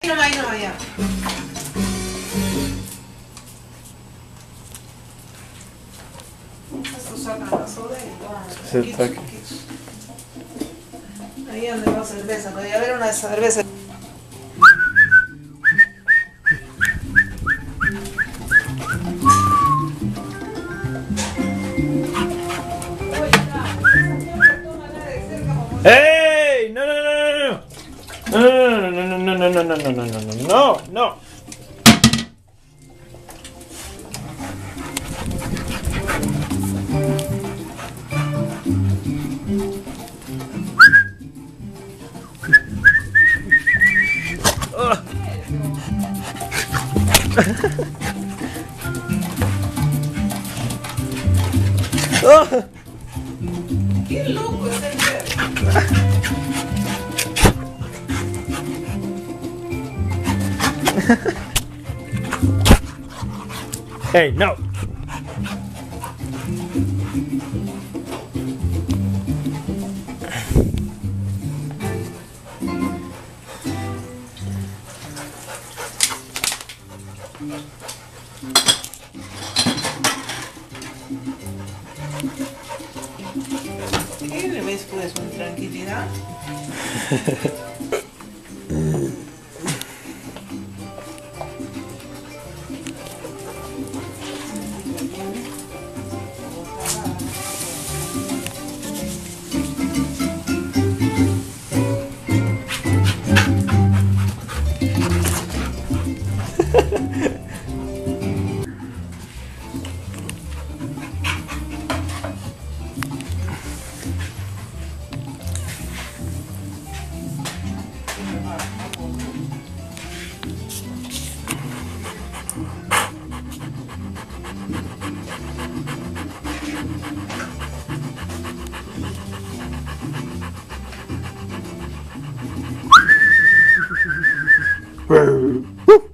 Ahí no, ya. Esto saca la soda y Se saca. ahí donde va cerveza, podría haber una cerveza. ¡Ey! No, no, no, no, no. No, no, no, no, no, no, no, no, no, no, no, no. ¡Qué loco es el perro! Hey, no. ¿Qué le ves pues con tranquilidad? Woo!